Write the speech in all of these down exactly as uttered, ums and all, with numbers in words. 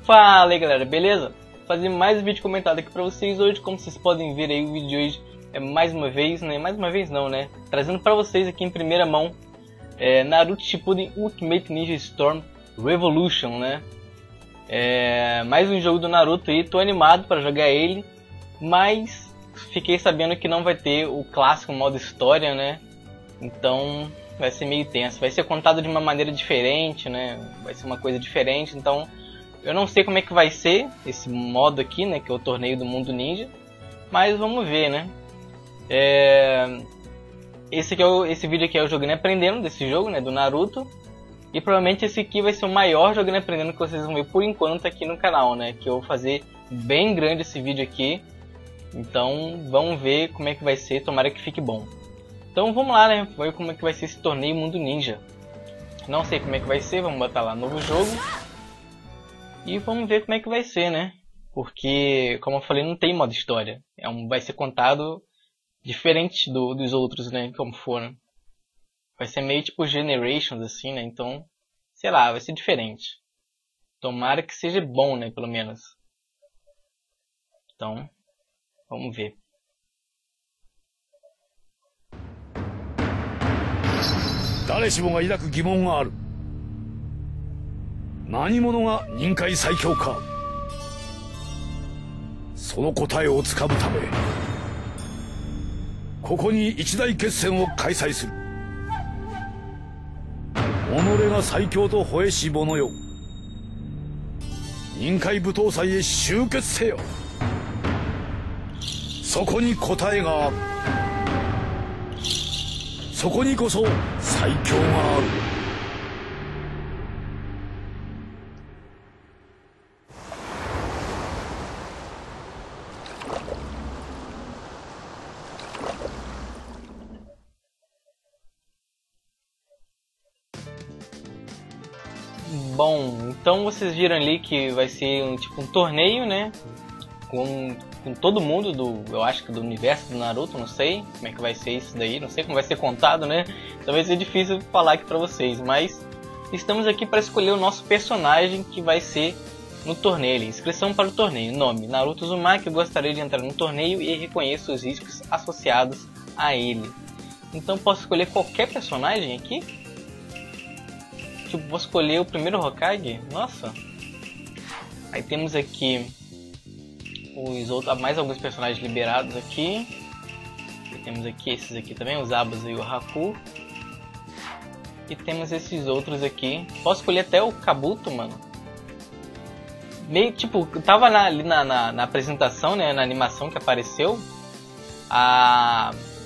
Fala aí galera, beleza? Fazer mais um vídeo comentado aqui pra vocês hoje. Como vocês podem ver aí, o vídeo de hoje é mais uma vez, né? Mais uma vez não, né? Trazendo pra vocês aqui em primeira mão é, Naruto Shippuden Ultimate Ninja Storm Revolution, né? É, mais um jogo do Naruto aí, tô animado pra jogar ele, mas fiquei sabendo que não vai ter o clássico modo história, né? Então vai ser meio tenso, vai ser contado de uma maneira diferente, né? Vai ser uma coisa diferente, então eu não sei como é que vai ser esse modo aqui, né? Que é o torneio do mundo ninja, mas vamos ver, né? É... Esse, aqui é o, esse vídeo aqui é o Jogando e Aprendendo desse jogo, né? Do Naruto. E provavelmente esse aqui vai ser o maior Jogando e Aprendendo que vocês vão ver por enquanto aqui no canal, né? Que eu vou fazer bem grande esse vídeo aqui. Então vamos ver como é que vai ser, tomara que fique bom. Então vamos lá, né? Vamos ver como é que vai ser esse torneio mundo ninja. Não sei como é que vai ser, vamos botar lá novo jogo. E vamos ver como é que vai ser, né? Porque, como eu falei, não tem modo história. É um, vai ser contado diferente do, dos outros, né? Como foram. Vai ser meio tipo Generations, assim, né? Então, sei lá, vai ser diferente. Tomara que seja bom, né? Pelo menos. Então, vamos ver. Todo mundoが抱く疑問がある。何者が忍界最強か。その答えをつかむため、ここに一大決戦を開催する。己が最強と吠えし者よ。忍界舞踏祭へ集結せよ。そこに答えがある。そこにこそ最強がある。 Bom, então vocês viram ali que vai ser um tipo um torneio, né? Com, com todo mundo do, eu acho que do universo do Naruto, não sei como é que vai ser isso daí, não sei como vai ser contado, né? Talvez seja difícil falar aqui pra vocês, mas estamos aqui para escolher o nosso personagem que vai ser no torneio. Inscrição para o torneio, nome Naruto Uzumaki, eu gostaria de entrar no torneio e reconheço os riscos associados a ele. Então posso escolher qualquer personagem aqui? Tipo, vou escolher o primeiro Hokage? Nossa! Aí temos aqui os outros, mais alguns personagens liberados aqui. E temos aqui esses aqui também, os Abas e o Haku. E temos esses outros aqui. Posso escolher até o Kabuto, mano. Meio tipo, tava na, ali na, na, na apresentação, né, na animação que apareceu. A...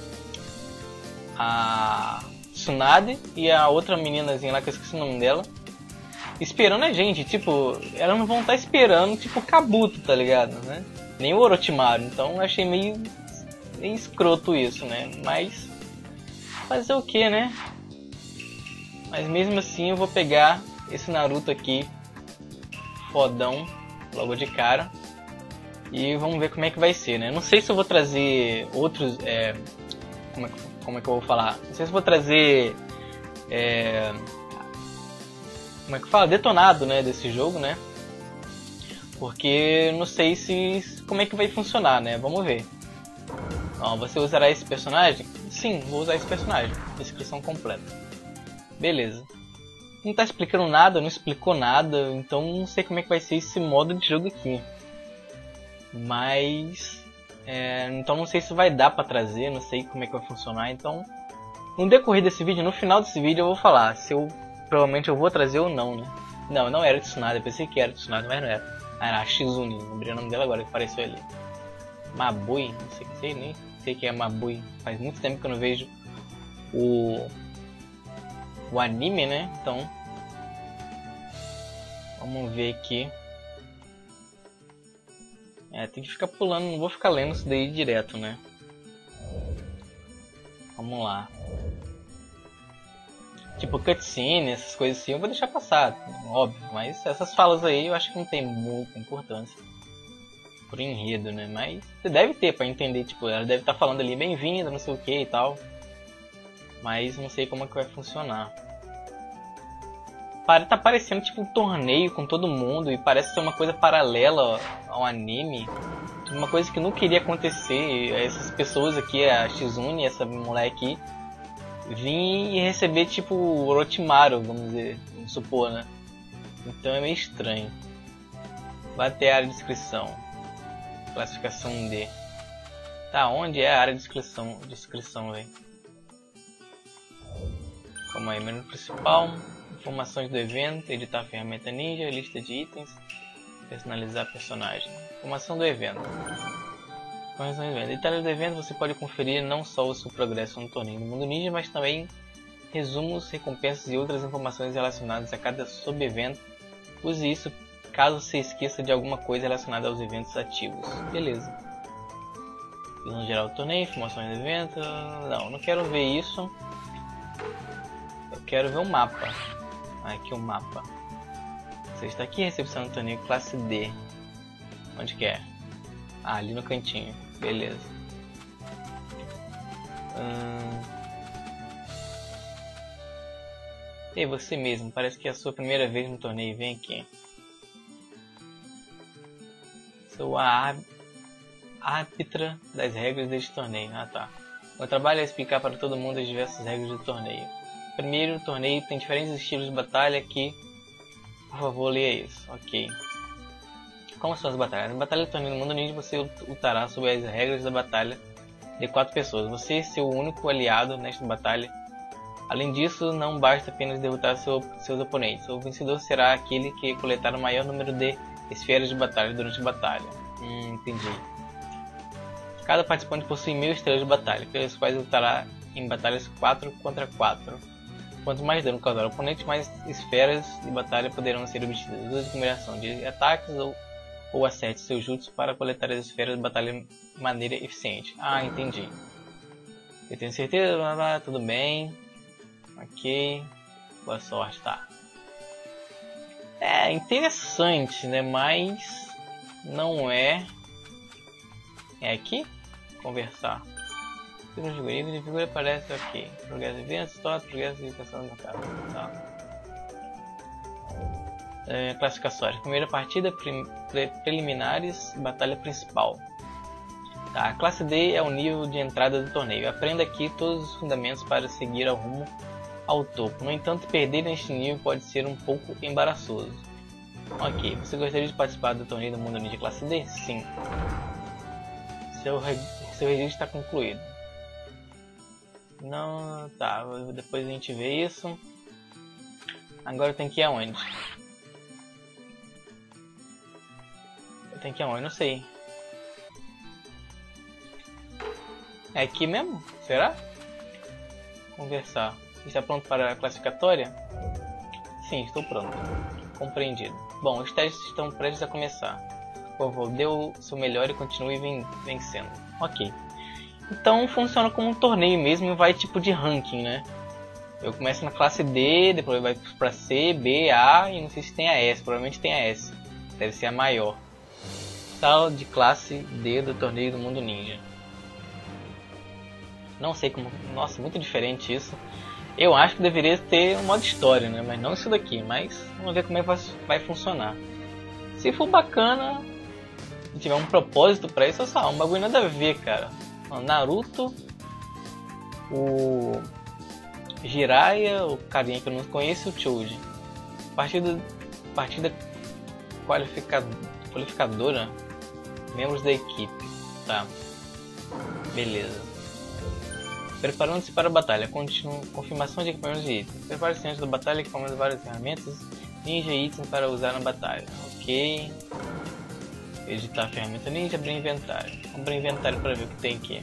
A... Tsunade e a outra meninazinha lá, que eu esqueci o nome dela, esperando a gente, tipo, elas não vão estar esperando, tipo, o Kabuto, tá ligado, né? Nem o Orochimaru, então eu achei meio, meio escroto isso, né? Mas, fazer o que, né? Mas mesmo assim eu vou pegar esse Naruto aqui, fodão, logo de cara, e vamos ver como é que vai ser, né? Não sei se eu vou trazer outros, é, como é que Como é que eu vou falar? Não sei se vou trazer é, como é que fala? Detonado, né, desse jogo, né? Porque não sei se como é que vai funcionar, né? Vamos ver. Ó, você usará esse personagem? Sim, vou usar esse personagem. Descrição completa. Beleza. Não tá explicando nada, não explicou nada, então não sei como é que vai ser esse modo de jogo aqui. Mas É, então não sei se vai dar pra trazer, não sei como é que vai funcionar, então no decorrer desse vídeo, no final desse vídeo eu vou falar se eu, provavelmente eu vou trazer ou não, né? Não, não era Tsunade, eu pensei que era Tsunade, mas não era. Ah, era a Shizune, lembrei o nome dela agora que apareceu ali. Mabui, não sei, sei nem sei que é Mabui, faz muito tempo que eu não vejo o, o anime, né? Então vamos ver aqui. É, tem que ficar pulando, não vou ficar lendo isso daí direto, né? Vamos lá. Tipo, cutscene, essas coisas assim, eu vou deixar passar, óbvio. Mas essas falas aí eu acho que não tem muita importância por enredo, né? Mas você deve ter pra entender, tipo, ela deve estar falando ali, bem-vinda, não sei o que e tal. Mas não sei como é que vai funcionar. tá parecendo tipo um torneio com todo mundo e parece ser uma coisa paralela ao anime. Uma coisa que não queria acontecer. Essas pessoas aqui, a Shizune, essa moleque aqui, vir e receber tipo o Orochimaru, vamos dizer, vamos supor, né? Então é meio estranho. Vai ter a área de inscrição. Classificação D. Tá, onde é a área de inscrição, de inscrição, velho? Calma aí, menu principal. Informações do evento, editar a ferramenta ninja, lista de itens, personalizar personagem. Informação do evento. Informação do evento. Detalhes do evento, você pode conferir não só o seu progresso no torneio do mundo ninja, mas também resumos, recompensas e outras informações relacionadas a cada sub-evento. Use isso caso você esqueça de alguma coisa relacionada aos eventos ativos. Beleza. Visão geral do torneio, informações do evento. Não, não quero ver isso. Eu quero ver o mapa. Aqui o mapa. Você está aqui, recepção do torneio classe D. Onde que é? Ah, ali no cantinho. Beleza. Hum... Ei, você mesmo. Parece que é a sua primeira vez no torneio. Vem aqui. Sou a árbitra das regras deste torneio. Ah, tá. Meu trabalho é explicar para todo mundo as diversas regras do torneio. Primeiro, o torneio tem diferentes estilos de batalha que... Por favor, leia isso. Ok. Como são as batalhas? Na batalha do torneio do mundo ninja, você lutará sobre as regras da batalha de quatro pessoas. Você é seu único aliado nesta batalha. Além disso, não basta apenas derrotar seu, seus oponentes. O vencedor será aquele que coletar o maior número de esferas de batalha durante a batalha. Hum, entendi. Cada participante possui mil estrelas de batalha, pelas quais lutará em batalhas quatro contra quatro. Quanto mais dano causar ao oponente, mais esferas de batalha poderão ser obtidas. Use a combinação de ataques ou, ou acerte seus jutsu para coletar as esferas de batalha de maneira eficiente. Ah, entendi. Eu tenho certeza, blá, blá, tudo bem. Ok. Boa sorte, tá. É interessante, né? Mas não é... É aqui? Conversar. Figura de figura, de figura aparece aqui. Progresso de eventos, história, progresso de educação da casa. Tá. É, classificações. Primeira partida, pre pre preliminares, batalha principal. Tá. A classe D é o nível de entrada do torneio. Aprenda aqui todos os fundamentos para seguir ao rumo ao topo. No entanto, perder neste nível pode ser um pouco embaraçoso. Ok, você gostaria de participar do torneio do mundo ninja classe D? Sim. Seu, re seu registro está concluído. Não, tá, depois a gente vê isso. Agora eu tenho que ir aonde? Eu tenho que ir aonde? Não sei. É aqui mesmo? Será? Conversar. Está pronto para a classificatória? Sim, estou pronto. Compreendido. Bom, os testes estão prestes a começar. Por favor, dê o seu melhor e continue vencendo. Ok. Então funciona como um torneio mesmo e vai tipo de ranking, né? Eu começo na classe D, depois vai para C, B, A e não sei se tem a S. Provavelmente tem a S. Deve ser a maior. Tal de classe D do torneio do mundo ninja. Não sei como... Nossa, muito diferente isso. Eu acho que deveria ter um modo história, né? Mas não isso daqui. Mas vamos ver como é que vai, vai funcionar. Se for bacana, se tiver um propósito pra isso, só um bagulho nada a ver, cara. O Naruto, o Jiraiya, o carinha que eu não conheço, o Choji. Partida, partida qualificad, qualificadora, membros da equipe. Tá, beleza. Preparando-se para a batalha. Continu... Confirmação de equipamentos e itens. Prepare-se antes da batalha, equipando várias ferramentas ninja e itens para usar na batalha. Ok. Editar a ferramenta ninja, abrir inventário. Vamos abrir inventário para ver o que tem aqui.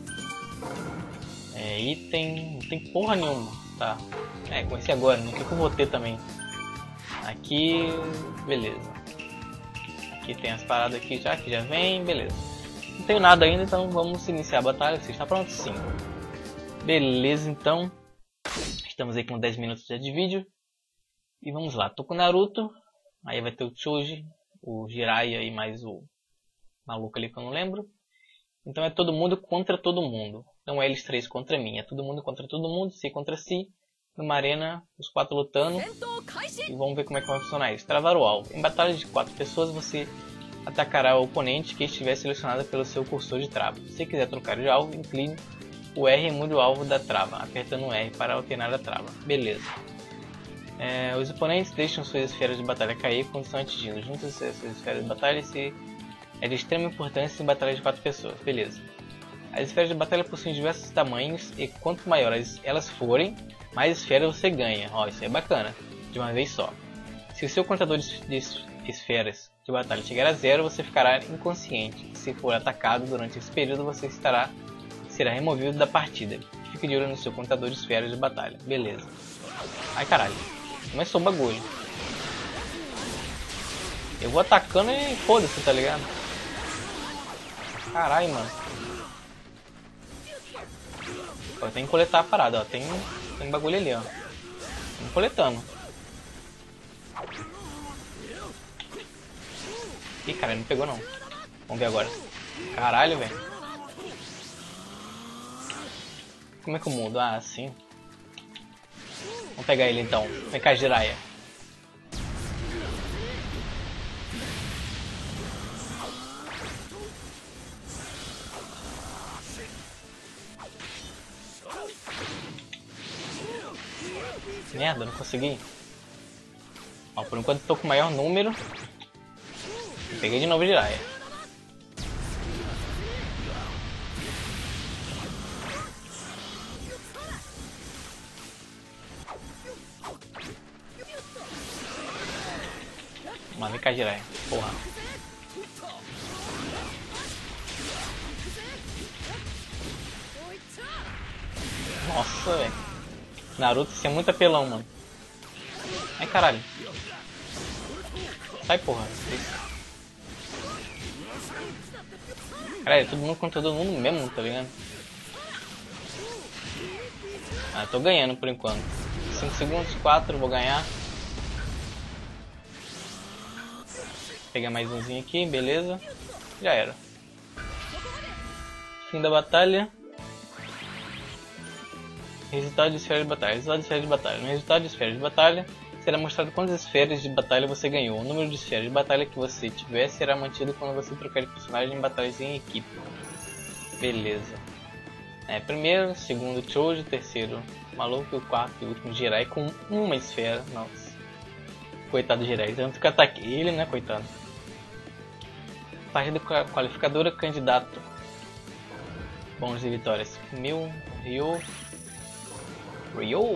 É, item... Não tem porra nenhuma. Tá. É, comecei agora, né? O que eu vou ter também? Aqui... Beleza. Aqui tem as paradas aqui já, que já vem. Beleza. Não tenho nada ainda, então vamos iniciar a batalha. Você está pronto? Sim. Beleza, então. Estamos aí com dez minutos já de vídeo. E vamos lá. Tô com o Naruto. Aí vai ter o Choji, o Jiraiya e mais o maluco ali que eu não lembro. Então é todo mundo contra todo mundo. Não é eles três contra mim. É todo mundo contra todo mundo, si contra si. numa arena, os quatro lutando. E vamos ver como é que vai funcionar isso. Travar o alvo. Em batalhas de quatro pessoas, você atacará o oponente que estiver selecionado pelo seu cursor de trava. Se quiser trocar de alvo, incline o R e mude o alvo da trava, apertando o R para alternar a trava. Beleza. É, os oponentes deixam suas esferas de batalha cair quando estão atingidos. Juntas essas esferas de batalha se é de extrema importância em batalhas de quatro pessoas. Beleza. As esferas de batalha possuem diversos tamanhos e quanto maiores elas forem, mais esferas você ganha. Ó, isso é bacana. De uma vez só. Se o seu contador de esferas de batalha chegar a zero, você ficará inconsciente. Se for atacado durante esse período, você estará, será removido da partida. Fique de olho no seu contador de esferas de batalha. Beleza. Ai caralho. Começou o bagulho. Eu vou atacando e foda-se, tá ligado? Caralho, mano. Ó, tem que coletar a parada, ó. Tem, tem bagulho ali, ó. Vamos coletando. Ih, cara, não pegou não. Vamos ver agora. Caralho, velho. Como é que eu mudo? Ah, assim. Vamos pegar ele então. Vem cá, Jiraiya. Merda, não consegui. Ó, por enquanto estou com o maior número. Peguei de novo Jiraiya. Mas vem cá, Jiraiya. Porra. Nossa, velho. Naruto, isso é muito apelão, mano. Ai, caralho. Sai, porra. Caralho, todo mundo contra todo mundo mesmo, tá ligado? Ah, tô ganhando por enquanto. cinco segundos, quatro, vou ganhar. Pegar mais umzinho aqui, beleza. Já era. Fim da batalha. Resultado de esfera de batalha. Resultado de esfera de batalha. No resultado de esfera de batalha, será mostrado quantas esferas de batalha você ganhou. O número de esferas de batalha que você tiver será mantido quando você trocar de personagem em batalhas em equipe. Beleza. É, primeiro, segundo Choji, terceiro Maluco e o quarto e último Jiraiya com uma esfera. Nossa. Coitado do Jiraiya. Tanto que ataquei ele, né, coitado. Partida qualificadora, candidato. Bônus e vitórias. Mil, Ryo. Ryo.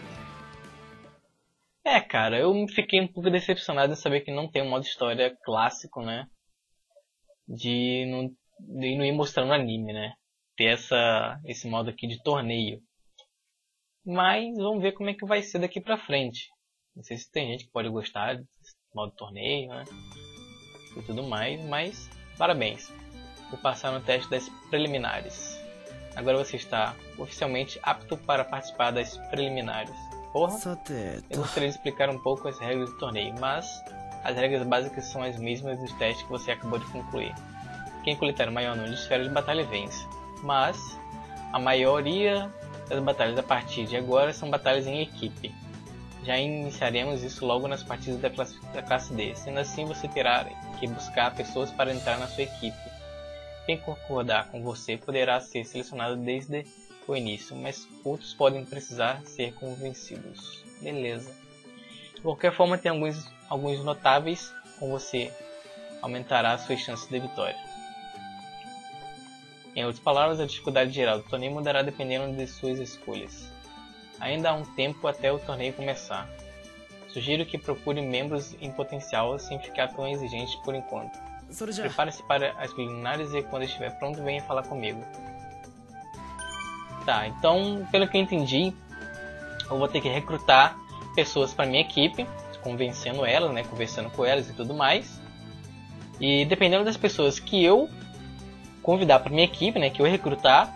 É, cara, eu fiquei um pouco decepcionado em saber que não tem um modo história clássico, né? De não, de não ir mostrando anime, né? Ter essa, esse modo aqui de torneio. Mas vamos ver como é que vai ser daqui pra frente. Não sei se tem gente que pode gostar desse modo torneio, né? E tudo mais, mas parabéns por passar no teste das preliminares. Agora você está oficialmente apto para participar das preliminares. Porra, eu gostaria de explicar um pouco as regras do torneio, mas as regras básicas são as mesmas dos testes que você acabou de concluir. Quem coletar o maior número de esferas de batalha vence, mas a maioria das batalhas a partir de agora são batalhas em equipe. Já iniciaremos isso logo nas partidas da classe, da classe D, sendo assim você terá que buscar pessoas para entrar na sua equipe. Quem concordar com você poderá ser selecionado desde o início, mas outros podem precisar ser convencidos. Beleza. De qualquer forma, tem alguns, alguns notáveis, com você aumentará suas chances de vitória. Em outras palavras, a dificuldade geral do torneio mudará dependendo de suas escolhas. Ainda há um tempo até o torneio começar. Sugiro que procure membros em potencial sem ficar tão exigente por enquanto. Prepare-se para as preliminares e quando estiver pronto venha falar comigo. Tá, então pelo que eu entendi, eu vou ter que recrutar pessoas para minha equipe, convencendo elas, né, conversando com elas e tudo mais. E dependendo das pessoas que eu convidar para minha equipe, né, que eu recrutar,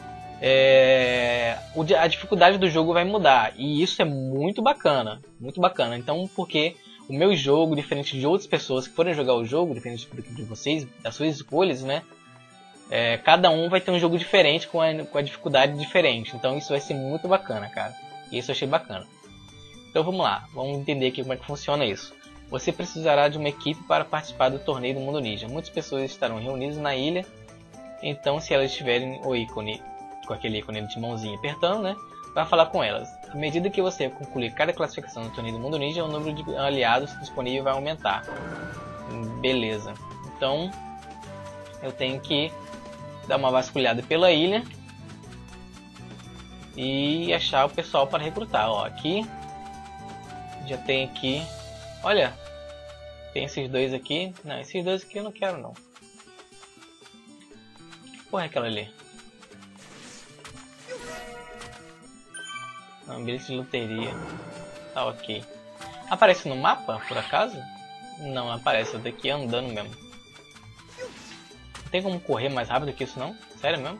é, a dificuldade do jogo vai mudar. E isso é muito bacana, muito bacana. Então, porque o meu jogo, diferente de outras pessoas que forem jogar o jogo, diferente de vocês, das suas escolhas, né? É, cada um vai ter um jogo diferente, com a, com a dificuldade diferente. Então isso vai ser muito bacana, cara. E isso eu achei bacana. Então vamos lá, vamos entender aqui como é que funciona isso. Você precisará de uma equipe para participar do torneio do Mundo Ninja. Muitas pessoas estarão reunidas na ilha. Então se elas tiverem o ícone, com aquele ícone de mãozinha apertando, né? Vai falar com elas. À medida que você concluir cada classificação do torneio do Mundo Ninja, o número de aliados disponível vai aumentar. Beleza. Então eu tenho que dar uma vasculhada pela ilha e achar o pessoal para recrutar. Ó, aqui já tem aqui. Olha, tem esses dois aqui. Não, esses dois aqui eu não quero não. Que porra é aquela ali? Ambiente de loteria. Tá ok. Aparece no mapa, por acaso? Não, aparece. Eu tenho que ir andando mesmo. Não tem como correr mais rápido que isso não? Sério mesmo?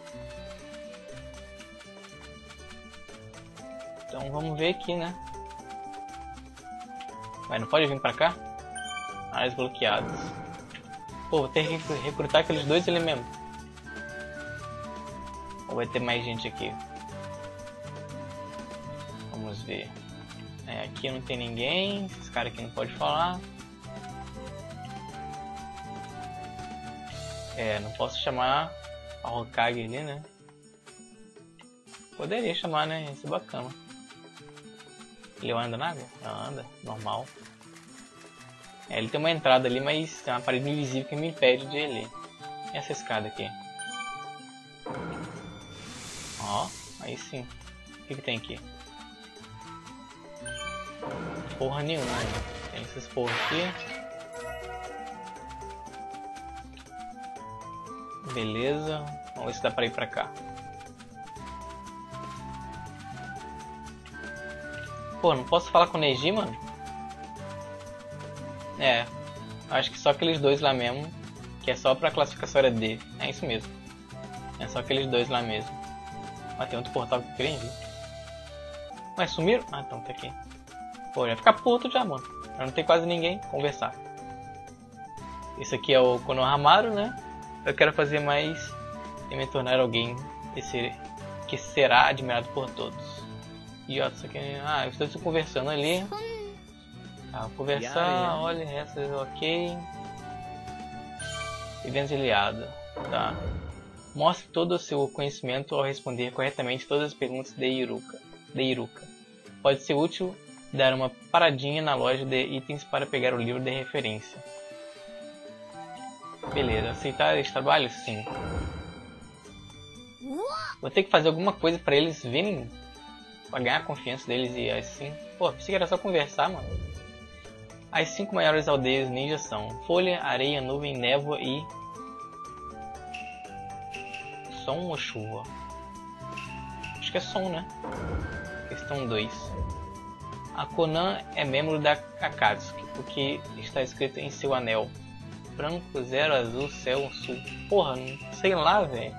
Então vamos ver aqui, né? Mas não pode vir pra cá? Áreas bloqueadas. Pô, vou ter que recrutar aqueles dois ali mesmo. Ou vai ter mais gente aqui? Vamos ver. É, aqui não tem ninguém. Esses caras aqui não podem falar. É, não posso chamar a Hokage ali, né? Poderia chamar, né? Isso é bacana. Ele anda na água? Não, anda, normal. É, ele tem uma entrada ali, mas tem uma parede invisível que me impede de ir. E essa escada aqui? Ó, aí sim. O que, que tem aqui? Porra nenhuma. Tem esses porra aqui. Beleza. Vamos ver se dá pra ir pra cá. Pô, não posso falar com o Neji, mano? É, acho que só aqueles dois lá mesmo. Que é só pra classificação era D. É isso mesmo. É só aqueles dois lá mesmo. Mas tem outro portal que eu queria ver. Mas sumiram? Ah, então tá aqui. Pô, já ficar puto já, mano. Já não tem quase ninguém conversar. Esse aqui é o Konohamaru, né? Eu quero fazer mais e me tornar alguém que, ser, que será admirado por todos. Idiota, isso aqui. Ah, eu estou conversando ali. Ah, vou conversar, olha, essa ok. Evento aliado. Tá. Mostre todo o seu conhecimento ao responder corretamente todas as perguntas de Iruka. De Iruka. Pode ser útil dar uma paradinha na loja de itens para pegar o livro de referência. Beleza, aceitar esse trabalho? Sim. Vou ter que fazer alguma coisa para eles virem, para ganhar a confiança deles e assim. Pô, pensei que era só conversar, mano. As cinco maiores aldeias ninja são Folha, Areia, Nuvem, Névoa e... Som ou Chuva? Acho que é Som, né? Questão dois. A Konan é membro da Akatsuki, o que está escrito em seu anel. Branco, zero, azul, céu, sul. Porra, não sei lá, velho.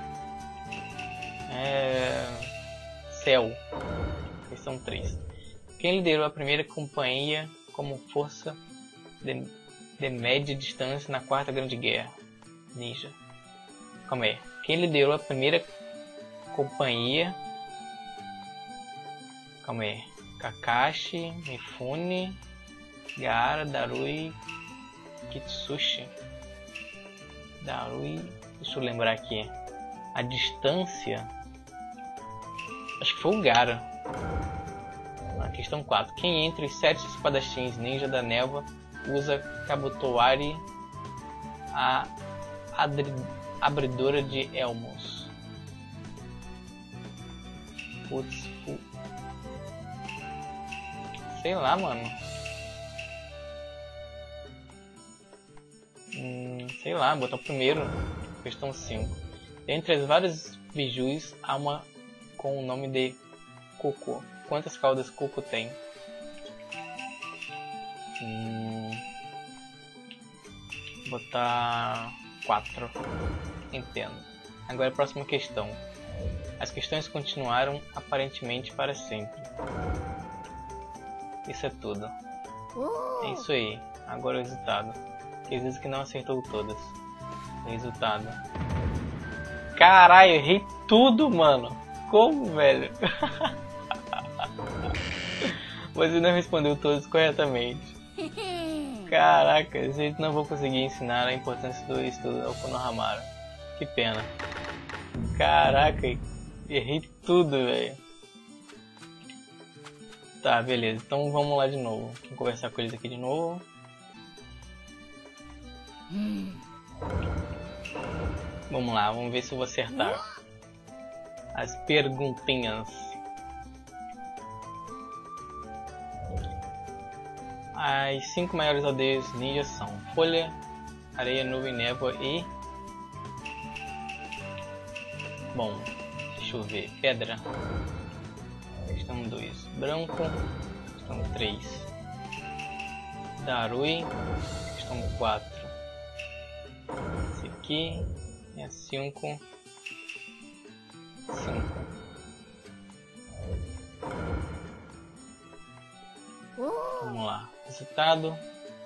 É... Céu. Questão três. Quem liderou a primeira companhia como força de, de média distância na Quarta Grande Guerra? Ninja. Calma aí. Quem liderou a primeira companhia... Calma aí. Kakashi, Mifune, Gaara, Darui, Kitsushi. Darui... Deixa eu lembrar aqui. A distância... Acho que foi o Gaara. Na questão quatro. Quem entre os sete espadachins ninja da névoa usa Kabutoari, a adri... abridora de elmos? Putz, pu... sei lá, mano. Hum, sei lá, botar o primeiro. Questão cinco. Entre as várias bijus, há uma com o nome de Coco. Quantas caudas Coco tem? Hum, botar quatro. Entendo. Agora a próxima questão. As questões continuaram aparentemente para sempre. Isso é tudo. É isso aí. Agora o resultado. Quer dizer que não acertou todas. Resultado. Caralho, errei tudo, mano. Como, velho? Você não respondeu todos corretamente. Caraca, gente, não vou conseguir ensinar a importância do estudo ao Konohamaru. Que pena. Caraca, errei tudo, velho. Tá, beleza. Então vamos lá de novo. Vamos conversar com eles aqui de novo. Vamos lá, vamos ver se eu vou acertar as perguntinhas. As cinco maiores aldeias ninjas são Folha, Areia, Nuvem, Névoa e... Bom, deixa eu ver. Pedra. Questão dois. Branco. Questão três. Darui. Questão quatro. Esse aqui é cinco. cinco. Vamos lá. Resultado.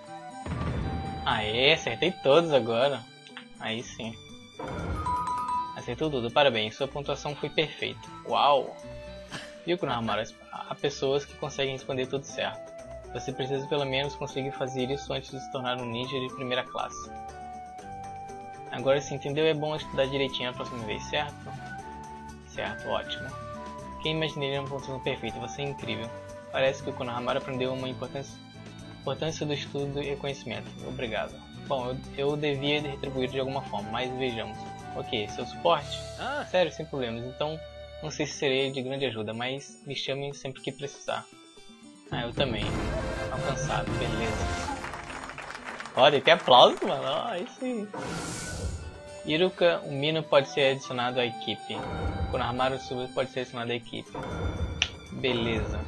Aê, acertei todos agora. Aí sim. Acertou tudo, parabéns, sua pontuação foi perfeita. Uau! Viu, Konohamaru? Há pessoas que conseguem responder tudo certo. Você precisa pelo menos conseguir fazer isso antes de se tornar um ninja de primeira classe. Agora, se entendeu, é bom estudar direitinho a próxima vez, certo? Certo, ótimo. Quem imaginaria uma pontuação perfeita? Você é incrível. Parece que o Konohamaru aprendeu uma importância, importância do estudo e conhecimento. Obrigado. Bom, eu, eu devia retribuir de alguma forma, mas vejamos. Ok, seu suporte? Ah, sério, sem problemas. Então, não sei se serei de grande ajuda, mas me chame sempre que precisar. Ah, eu também. Alcançado, beleza. Olha, tem aplauso, mano. Oh, aí sim. Iruka, o Mino pode ser adicionado à equipe. Konohamaru Suba pode ser adicionado à equipe. Beleza.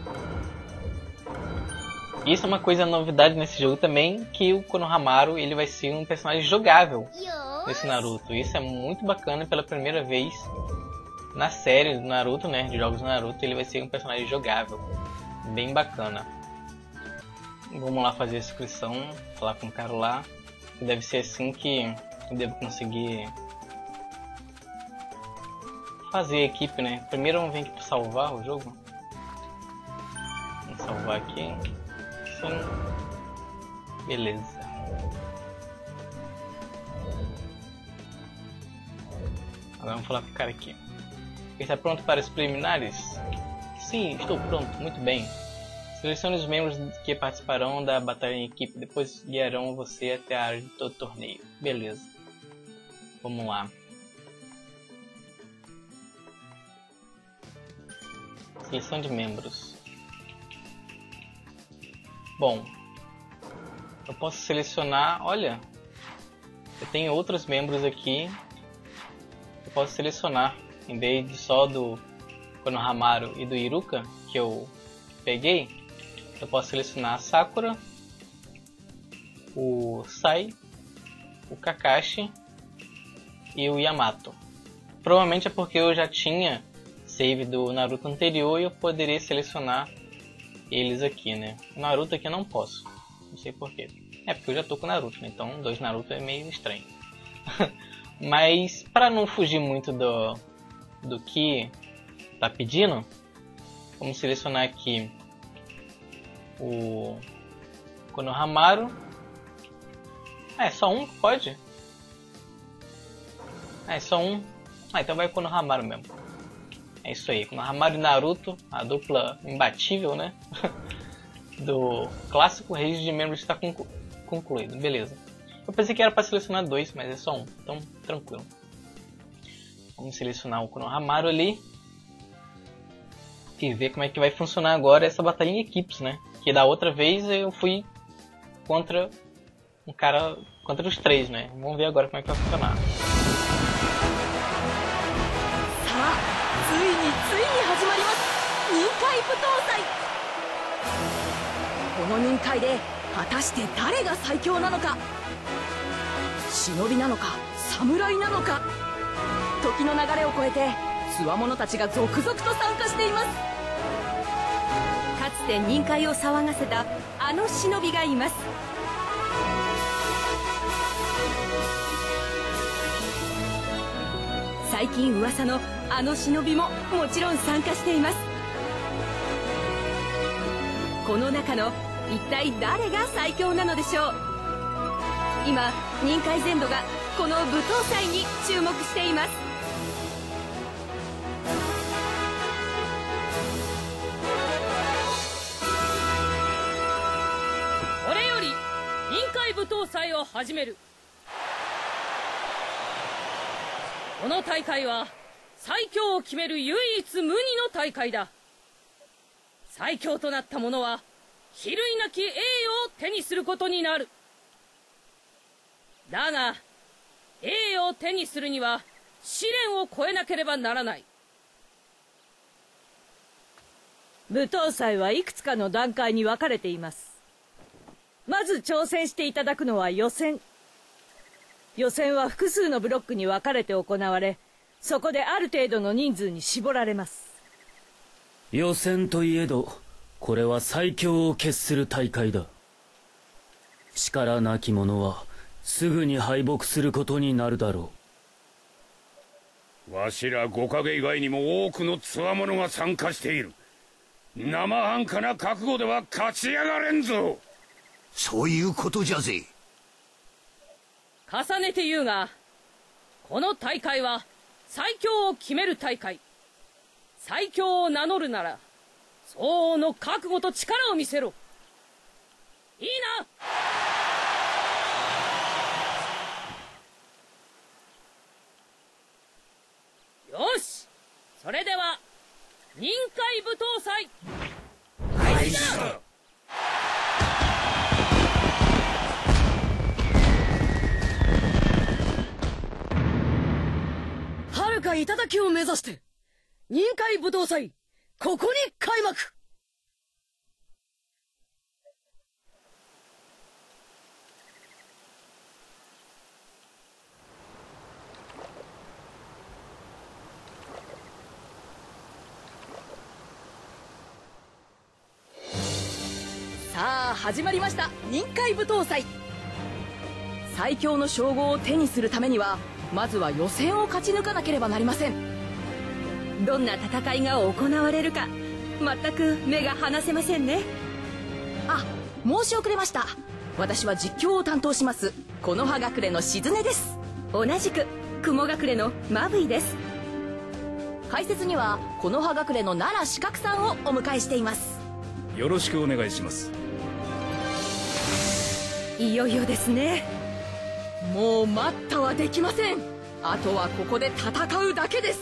Isso é uma coisa novidade nesse jogo também, que o Konohamaru ele vai ser um personagem jogável nesse Naruto. Isso é muito bacana, pela primeira vez na série do Naruto, né, de jogos do Naruto, ele vai ser um personagem jogável. Bem bacana. Vamos lá fazer a inscrição, falar com o cara lá. Deve ser assim que eu devo conseguir fazer a equipe, né. Primeiro vamos vir aqui para salvar o jogo. Vamos salvar aqui. Sim. Beleza. Agora vamos falar com o cara aqui. Está pronto para os preliminares? Sim, estou pronto. Muito bem. Selecione os membros que participarão da batalha em equipe. Depois guiarão você até a área de todo torneio. Beleza. Vamos lá. Seleção de membros. Bom, eu posso selecionar, olha, eu tenho outros membros aqui, eu posso selecionar, em vez de só do Konohamaru e do Iruka, que eu peguei, eu posso selecionar a Sakura, o Sai, o Kakashi e o Yamato. Provavelmente é porque eu já tinha save do Naruto anterior e eu poderia selecionar eles aqui, né? O Naruto aqui eu não posso. Não sei porquê. É porque eu já tô com o Naruto, né? Então dois Naruto é meio estranho. Mas para não fugir muito do, do que tá pedindo, vamos selecionar aqui o Konohamaru. Ah, é só um? Pode? Ah, é só um? Ah, então vai o Konohamaru mesmo. É isso aí, Konohamaru e Naruto, a dupla imbatível, né? Do clássico registro de membros está conclu concluído, beleza. Eu pensei que era para selecionar dois, mas é só um, então tranquilo. Vamos selecionar o Konohamaru ali e ver como é que vai funcionar agora essa batalha em equipes, né? Que da outra vez eu fui contra um cara, contra os três, né? Vamos ver agora como é que vai funcionar. この忍界で果たして誰が最強なのか、忍びなのか侍なのか、時の流れを超えて強者たちが続々と参加しています。かつて忍界を騒がせたあの忍びがいます。最近噂のあの忍びももちろん参加しています。 この中の一体誰が最強なのでしょう。今任海全土がこの舞踏祭に注目しています。 これより任海舞踏祭を始める。この大会は最強を決める唯一無二の大会だ。最強となった者は比類なき栄誉を手にすることになる。だが栄誉を手にするには試練を越えなければならない。 舞踏祭はいくつかの段階に分かれています。まず挑戦していただくのは予選。予選は複数のブロックに分かれて行われ、そこである程度の人数に絞られます。 予選といえど、これは最強を決する大会だ。力なき者はすぐに敗北することになるだろう。わしら五影以外にも多くの強者が参加している。生半可な覚悟では勝ち上がれんぞ。 そういうことじゃぜ。 重ねて言うが、この大会は最強を決める大会。最強を名乗るなら相応の覚悟と力を見せろ。いいな。よし、それでは任海舞踏祭開始だ。 遥か頂を目指して任海舞踏祭、ここに開幕。 さあ始まりました、任海舞踏祭。最強の称号を手にするためにはまずは予選を勝ち抜かなければなりません。 どんな戦いが行われるか全く目が離せませんね。 あ、申し遅れました。私は実況を担当します木の葉隠れのしずねです。 同じく雲隠れのまぶいです。 解説には木の葉隠れの奈良四角さんをお迎えしています。 よろしくお願いします。 いよいよですね。 もう待ったはできません。あとはここで戦うだけです。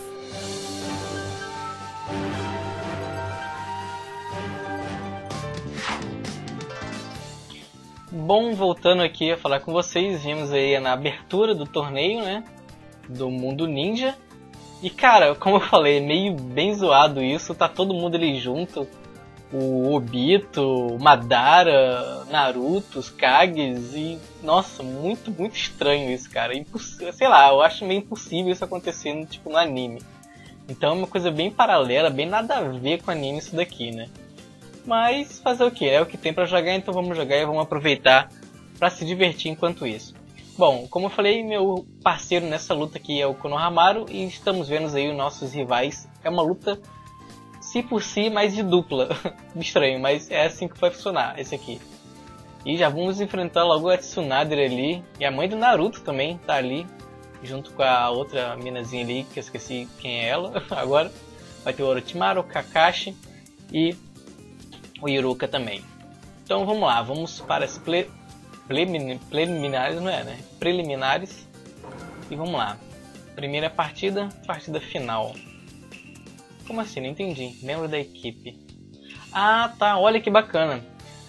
Bom, voltando aqui a falar com vocês, vimos aí na abertura do torneio, né, do Mundo Ninja. E cara, como eu falei, é meio bem zoado isso, tá todo mundo ali junto. O Obito, o Madara, Naruto, os Kages e... Nossa, muito, muito estranho isso, cara. Imposs... Sei lá, eu acho meio impossível isso acontecendo, tipo, no anime. Então é uma coisa bem paralela, bem nada a ver com o anime isso daqui, né? Mas fazer o que? É o que tem pra jogar, então vamos jogar e vamos aproveitar pra se divertir enquanto isso. Bom, como eu falei, meu parceiro nessa luta aqui é o Konohamaru e estamos vendo aí os nossos rivais. É uma luta... si por si, mas de dupla. Estranho, mas é assim que vai funcionar esse aqui. E já vamos enfrentar logo a Tsunade ali. E a mãe do Naruto também tá ali. Junto com a outra minazinha ali, que eu esqueci quem é ela. Agora vai ter o Orochimaru, o Kakashi e o Iruka também. Então vamos lá, vamos para as ple... preliminares, não é, né? Preliminares. E vamos lá. Primeira partida, partida final. Como assim? Não entendi. Membro da equipe. Ah, tá. Olha que bacana.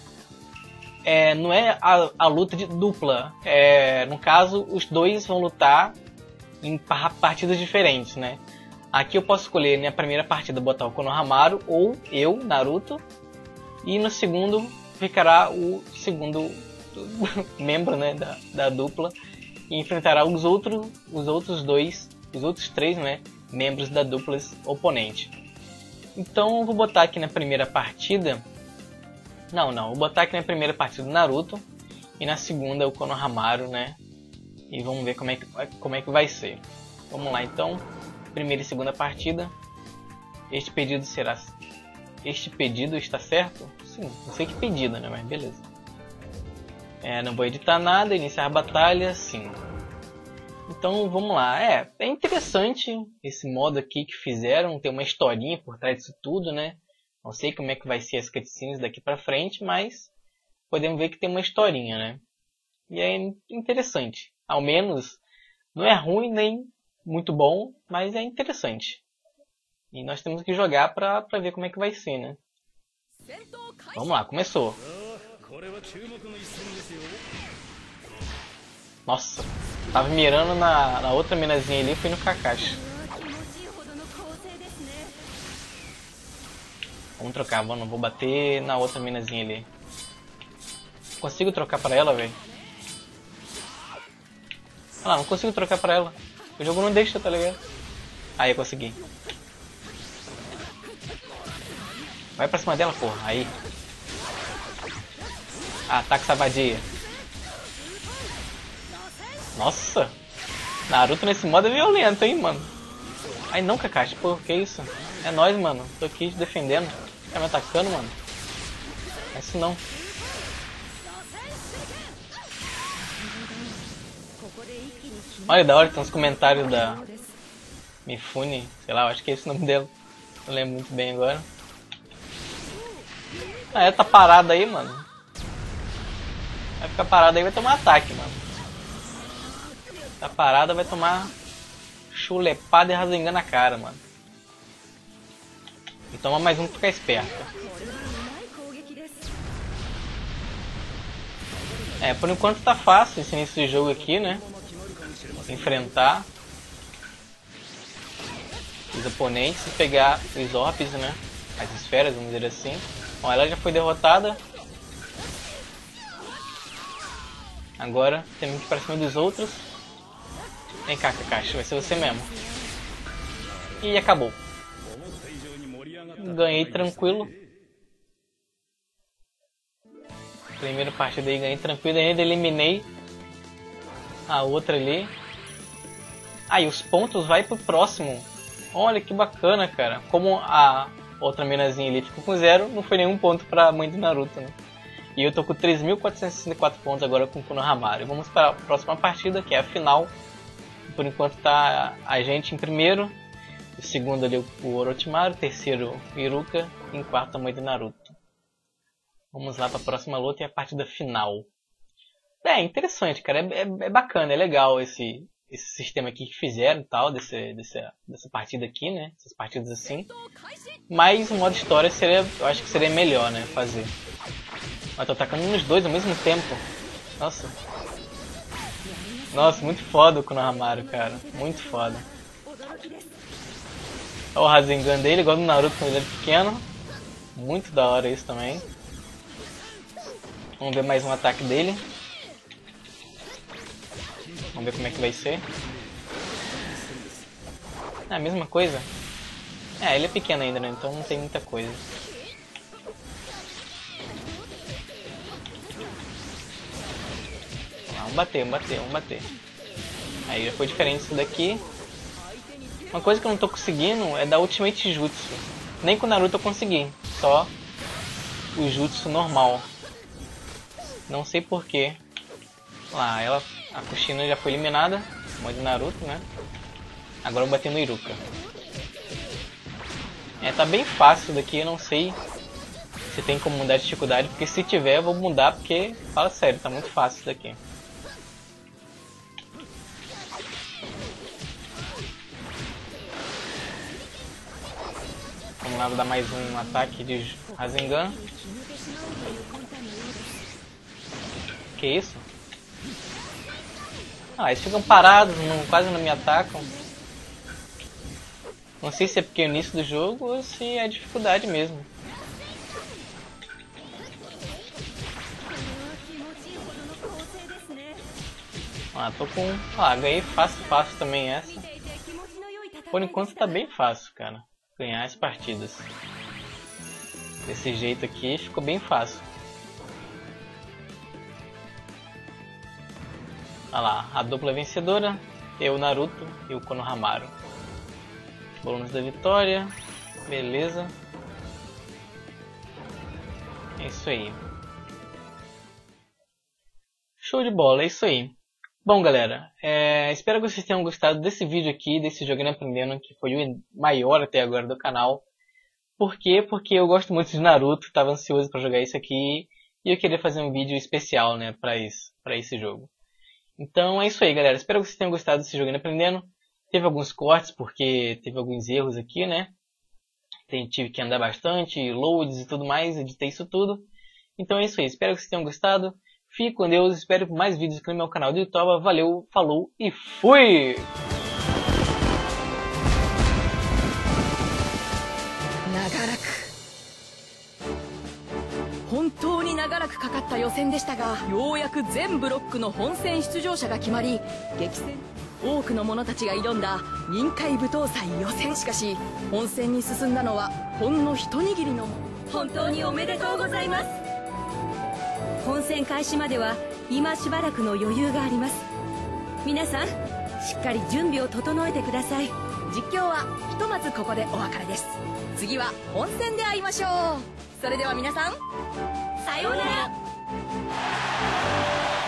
É, não é a, a luta de dupla. É, no caso, os dois vão lutar em partidas diferentes, né? Aqui eu posso escolher na primeira partida botar o Konohamaru ou eu, Naruto. E no segundo ficará o segundo membro, né, da, da dupla. E enfrentará os, outro, os outros dois, os outros três, né? Membros da dupla oponente. Então eu vou botar aqui na primeira partida. Não, não, vou botar aqui na primeira partida o Naruto e na segunda o Konohamaru, né? E vamos ver como é que, como é que vai ser. Vamos lá então, primeira e segunda partida. Este pedido será este pedido está certo? Sim, não sei que pedido, né? Mas beleza. É, não vou editar nada, iniciar a batalha, sim. Então vamos lá. É, é interessante esse modo aqui que fizeram, tem uma historinha por trás disso tudo, né? Não sei como é que vai ser as cutscenes daqui pra frente, mas podemos ver que tem uma historinha, né? E é interessante. Ao menos não é ruim nem muito bom, mas é interessante. E nós temos que jogar pra, pra ver como é que vai ser, né? Vamos lá, começou. Nossa, tava mirando na, na outra minazinha ali e fui no Kakashi. Vamos trocar, mano. Vou bater na outra minazinha ali. Consigo trocar pra ela, velho? Ah lá, não consigo trocar pra ela. O jogo não deixa, tá ligado? Aí, eu consegui. Vai pra cima dela, porra. Aí. Ah, ataque essa vadia. Nossa. Naruto nesse modo é violento, hein, mano. Ai, não, Kakashi. Pô, que isso? É nóis, mano. Tô aqui te defendendo. Tá me atacando, mano. Não é isso não. Olha, da hora que tem uns comentários da Mifune. Sei lá, eu acho que é esse o nome dela. Não lembro muito bem agora. Ah, ela tá parada aí, mano. Vai ficar parada aí, vai tomar ataque, mano. Tá parada, vai tomar chulepada e Rasengan na cara, mano. E toma mais um pra ficar esperto. É, por enquanto tá fácil esse início de jogo aqui, né? Enfrentar os oponentes e pegar os orbes, né? As esferas, vamos dizer assim. Bom, ela já foi derrotada. Agora temos que ir pra cima dos outros. Vem cá, Kakashi, vai ser você mesmo. E acabou. Ganhei tranquilo. Primeira partida aí, ganhei tranquilo. Ainda eliminei a outra ali. Ah, e os pontos vai pro próximo. Olha que bacana, cara. Como a outra minazinha ali ficou com zero, não foi nenhum ponto pra mãe do Naruto, né? E eu tô com três mil quatrocentos e sessenta e quatro pontos agora com o Konohamaru. Vamos para a próxima partida, que é a final. Por enquanto tá a gente em primeiro. O segundo ali o Orochimaru, terceiro o Iruka e em quarto a mãe do Naruto. Vamos lá para a próxima luta e a partida final. É interessante, cara. É, é, é bacana, é legal esse, esse sistema aqui que fizeram e tal, desse, dessa, dessa partida aqui, né? Essas partidas assim. Mas o modo história seria, eu acho que seria melhor, né? Fazer. Mas tô atacando nos dois ao mesmo tempo. Nossa. Nossa, muito foda o Konohamaru, cara. Muito foda. Olha o Rasengan dele, igual do Naruto quando ele era pequeno. Muito da hora isso também. Vamos ver mais um ataque dele. Vamos ver como é que vai ser. É a mesma coisa. É, ele é pequeno ainda, né? Então não tem muita coisa. Vamos bater, vamos bater, vamos bater. Aí já foi diferente isso daqui. Uma coisa que eu não tô conseguindo é dar Ultimate Jutsu. Nem com o Naruto eu consegui. Só o Jutsu normal. Não sei porquê. Lá, ela, a Kushina já foi eliminada. Mãe do Naruto, né? Agora eu vou bater no Iruka. É, tá bem fácil daqui, eu não sei se tem como mudar a dificuldade. Porque se tiver eu vou mudar, porque, fala sério, tá muito fácil isso daqui. Vamos lá, vou dar mais um ataque de Rasengan. Que isso? Ah, eles ficam parados, não, quase não me atacam. Não sei se é porque é o início do jogo ou se é a dificuldade mesmo. Ah, tô com... Ah, ganhei fácil, fácil também essa. Por enquanto tá bem fácil, cara. Ganhar as partidas. Desse jeito aqui ficou bem fácil. Olha lá, a dupla vencedora, eu, Naruto e o Konohamaru. Bônus da vitória, beleza. isso aí. Show de bola, é isso aí. Bom, galera, é, espero que vocês tenham gostado desse vídeo aqui, desse Jogando e Aprendendo, que foi o maior até agora do canal. Por quê? Porque eu gosto muito de Naruto, estava ansioso para jogar isso aqui, e eu queria fazer um vídeo especial, né, para isso, para esse jogo. Então é isso aí, galera, espero que vocês tenham gostado desse Jogando e Aprendendo. Teve alguns cortes, porque teve alguns erros aqui, né. Tem, tive que andar bastante, loads e tudo mais, editei isso tudo. Então é isso aí, espero que vocês tenham gostado. Fique com Deus, espero por mais vídeos aqui no meu canal do YouTube. Valeu, falou e fui! 長らく本当に長らくかかった予選でしたが、ようやく全ブロックの本戦出場者が決まり、激戦多くの者たちが挑んだ臨海舞踏祭予選。しかし本戦に進んだのはほんの一握りの。 本当におめでとうございます。本戦開始までは今しばらくの余裕があります。皆さんしっかり準備を整えてください。 実況はひとまずここでお別れです。次は本戦で会いましょう。それでは皆さん、 さようなら。